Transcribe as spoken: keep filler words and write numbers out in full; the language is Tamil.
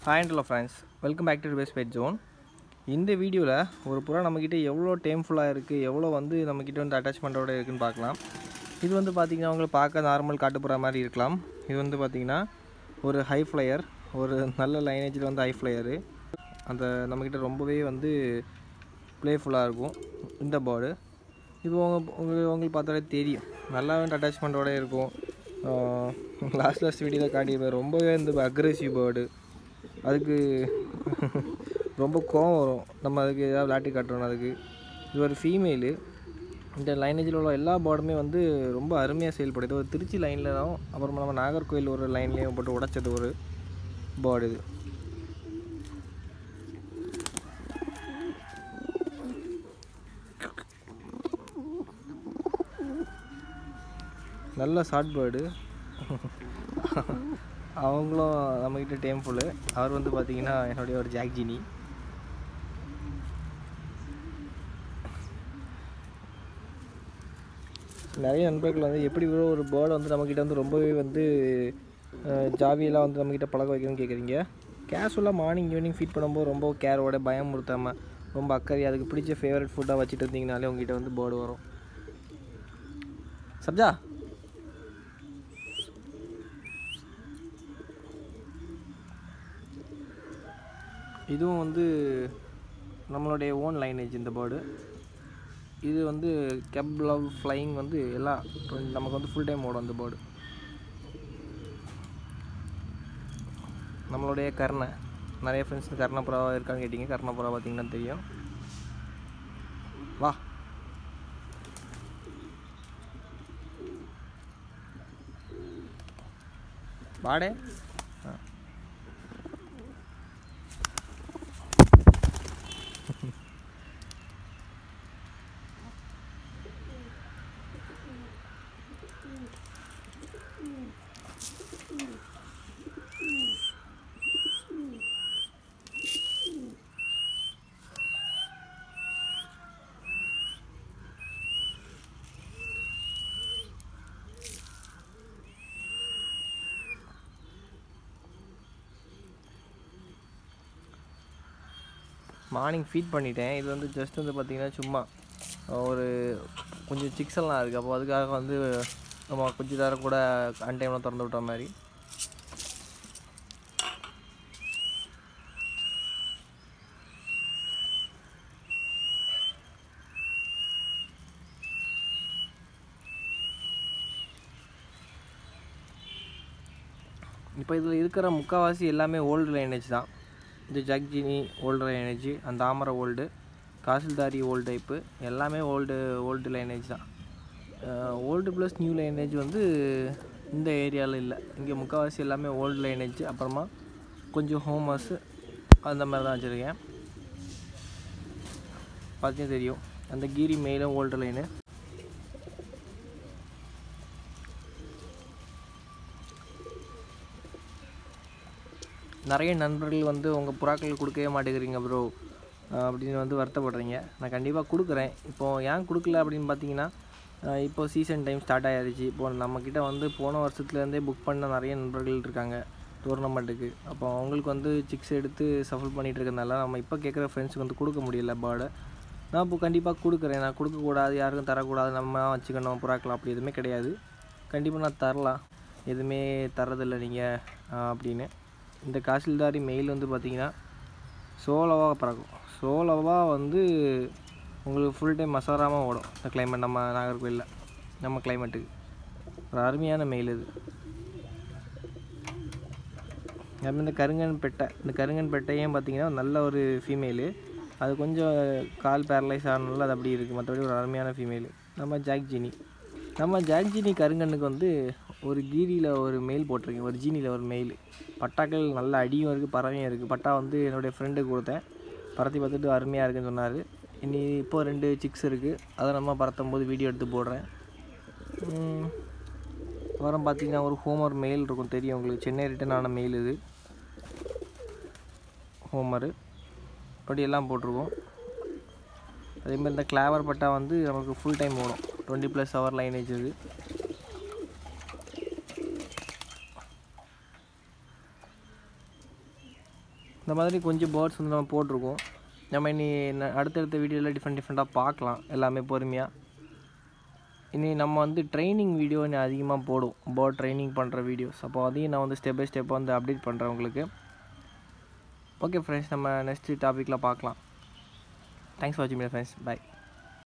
Hi and hello friends, welcome back to Today's Pet Zone. இந்த வீடியோவில் ஒரு புறா நம்மக்கிட்ட எவ்வளோ டேம்ஃபுல்லாக இருக்குது, எவ்வளோ வந்து நம்மக்கிட்ட வந்து அட்டாச்மெண்ட்டோடு இருக்குதுன்னு பார்க்கலாம். இது வந்து பார்த்திங்கன்னா உங்களுக்கு பார்க்க நார்மல் காட்டுப்புறா மாதிரி இருக்கலாம். இது வந்து பார்த்திங்கன்னா ஒரு ஹை ஃப்ளையர், ஒரு நல்ல லைனேஜில் வந்து ஹை ஃப்ளையரு. அந்த நம்மக்கிட்ட ரொம்பவே வந்து ப்ளேஃபுல்லாக இருக்கும் இந்த பேர்டு. இப்போ உங்கள் உங்களுக்கு உங்களுக்கு பார்த்தாலே தெரியும், நல்லா வந்து அட்டாச்மெண்ட்டோடு இருக்கும். லாஸ்ட் லாஸ்ட் வீடியோவில் காட்டியிருப்பேன், ரொம்பவே வந்து அக்ரெசிவ் பேர்டு. அதுக்கு ரொம்ப கோவம் வரும் நம்ம அதுக்கு ஏதாவது விளையாட்டி காட்டுறோம். அதுக்கு இது ஒரு ஃபீமேலு. இந்த லைனேஜில் உள்ள எல்லா பேர்டுமே வந்து ரொம்ப அருமையாக செயல்படுது. ஒரு திருச்சி லைனில் தான், அப்புறமா நம்ம நாகர்கோவில் ஒரு லைன்லேயும் போட்டு உடைச்சது ஒரு பேர்டு. இது நல்ல ஷார்ட் பேர்டு. அவங்களும் நம்மக்கிட்ட டேம்ஃபுல்லு. அவர் வந்து பார்த்திங்கன்னா என்னுடைய ஒரு ஜாக் ஜீனி. நிறைய நண்பர்கள் வந்து எப்படி ஒரு பேர்டை வந்து நம்மக்கிட்ட வந்து ரொம்பவே வந்து ஜாவியெல்லாம் வந்து நம்மக்கிட்ட பழக வைக்கணும்னு கேட்குறீங்க. கேஷுவலாக மார்னிங் ஈவினிங் ஃபீட் பண்ணும்போது ரொம்ப கேரோட பயமுறுத்தாமல் ரொம்ப அக்கறை அதுக்கு பிடிச்ச ஃபேவரட் ஃபுட்டாக வச்சுட்டு இருந்தீங்கனாலே உங்கள்கிட்ட வந்து பேர்டு வரும். சப்ஜா இதுவும் வந்து நம்மளுடைய ஓன் லைனேஜ் இந்த பேர்டு. இது வந்து கெப் லவ் ஃப்ளையிங் வந்து எல்லாம் நமக்கு வந்து ஃபுல் டைம் ஓடும் அந்த பேர்டு. நம்மளுடைய கர்ணை, நிறைய ஃப்ரெண்ட்ஸ் கர்ணப்புறா இருக்கான்னு கேட்டிங்க. கர்ணப்புறா பார்த்திங்கன்னா தெரியும். வா வாடே. மார்னிங் ஃபீட் பண்ணிட்டேன். இது வந்து ஜஸ்ட் வந்து பார்த்திங்கன்னா சும்மா ஒரு கொஞ்சம் சிக்ஸ் எல்லாம் இருக்குது. அப்போ அதுக்காக வந்து நம்ம கொஞ்சம் நேரம் கூட அன்டைமில் திறந்து விட்ட மாதிரி. இப்போ இதில் இருக்கிற முக்கால்வாசி எல்லாமே ஓல்டு லைனேஜ் தான். இந்த ஜாக் ஜீனி ஓல்டு லைனேஜ், அந்த தாமரை ஓல்டு, காசில்தாரி ஓல்டு டைப்பு எல்லாமே ஓல்டு ஓல்டு லைனேஜ் தான். ஓல்டு ப்ளஸ் நியூ லைனேஜ் வந்து இந்த ஏரியாவில் இல்லை. இங்கே முக்கால்வாசி எல்லாமே ஓல்டு லைனேஜ், அப்புறமா கொஞ்சம் ஹோமர்ஸு அந்த மாதிரி தான் வச்சுருக்கேன். பார்த்தீங்கன்னா தெரியும், அந்த கீரி மெயிலும் ஓல்டு லைனு. நிறைய நண்பர்கள் வந்து உங்கள் புறாக்கள் கொடுக்கவே மாட்டேங்கிறீங்க ப்ரோ அப்படின்னு வந்து வருத்தப்படுறீங்க. நான் கண்டிப்பாக கொடுக்குறேன். இப்போது ஏன் கொடுக்கல அப்படின்னு பார்த்தீங்கன்னா, இப்போது சீசன் டைம் ஸ்டார்ட் ஆகிடுச்சு. இப்போது நம்மக்கிட்ட வந்து போன வருஷத்துலேருந்தே புக் பண்ண நிறைய நண்பர்கள் இருக்காங்க டோர்னமெண்ட்டுக்கு. அப்போ அவங்களுக்கு வந்து சிக்ஸ் எடுத்து சஃபல் பண்ணிகிட்டு இருக்கிறதுனால நம்ம இப்போ கேட்குற ஃப்ரெண்ட்ஸுக்கு வந்து கொடுக்க முடியல பேர்டை. நான் இப்போ கண்டிப்பாக கொடுக்குறேன். நான் கொடுக்கக்கூடாது, யாருக்கும் தரக்கூடாது, நம்ம வச்சுக்கணும் புறாக்கலாம் அப்படி எதுவுமே கிடையாது. கண்டிப்பாக நான் தரலாம், எதுவுமே தரதில்லை நீங்கள் அப்படின்னு. இந்த காசில்தாரி மெயில் வந்து பார்த்திங்கன்னா சோலோவாக பறக்கும். சோலோவாக வந்து உங்களுக்கு ஃபுல் டைம் மசாராமல் ஓடும். இந்த கிளைமேட் நம்ம நாகர்கோவிலில் நம்ம கிளைமேட்டுக்கு ஒரு அருமையான மெயில் இது. அதுமாதிரி இந்த கருங்கன் பெட்டை, இந்த கருங்கன் பெட்டையும் பார்த்திங்கன்னா நல்ல ஒரு ஃபீமேலு. அது கொஞ்சம் கால் பேரலைஸ் ஆனாலும் அது அப்படி இருக்குது. மற்றபடி ஒரு அருமையான ஃபீமேலு. நம்ம ஜாக் ஜீனி, நம்ம ஜாக் ஜீனி கருங்கண்ணுக்கு வந்து ஒரு கீரியில் ஒரு மெயில் போட்டிருக்கேன், ஒரு ஜீனியில் ஒரு மெயில். பட்டாக்கள் நல்ல அடியும் இருக்குது, பறவையும் இருக்குது. பட்டா வந்து என்னுடைய ஃப்ரெண்டுக்கு கொடுத்தேன், பறத்தி பார்த்துட்டு அருமையாக இருக்குதுன்னு சொன்னார். இனி இப்போது ரெண்டு சிக்ஸ் இருக்குது, அதை நம்ம பறத்தும் போது வீடியோ எடுத்து போடுறேன். அப்புறம் பார்த்திங்கன்னா ஒரு ஹோமர் மெயில் இருக்கும், தெரியும் உங்களுக்கு, சென்னை ரிட்டன் ஆன மெயில் இது ஹோமரு. அப்படி எல்லாம் போட்டிருக்கோம். அதேமாதிரி இந்த கிளாவர் பட்டா வந்து நமக்கு ஃபுல் டைம் ஓடும், டுவெண்ட்டி ப்ளஸ் ஹவர் லைனேஜ் இது. இந்த மாதிரி கொஞ்சம் பேர்ட்ஸ் வந்து நம்ம போட்டிருக்கோம். நம்ம இனி அடுத்தடுத்த வீடியோவில் டிஃப்ரெண்ட் டிஃப்ரெண்ட்டாக பார்க்கலாம் எல்லாமே பொறுமையாக. இனி நம்ம வந்து ட்ரைனிங் வீடியோ இன்னும் அதிகமாக போடும், பேர்ட் ட்ரைனிங் பண்ணுற வீடியோஸ். அப்போ அதையும் நான் வந்து ஸ்டெப் பை ஸ்டெப்பாக வந்து அப்டேட் பண்ணுறேன் உங்களுக்கு. ஓகே ஃப்ரெண்ட்ஸ், நம்ம நெக்ஸ்ட்டு டாப்பிக்கில் பார்க்கலாம். தேங்க்ஸ் ஃபார் வாட்சிங் ஃப்ரெண்ட்ஸ். பை.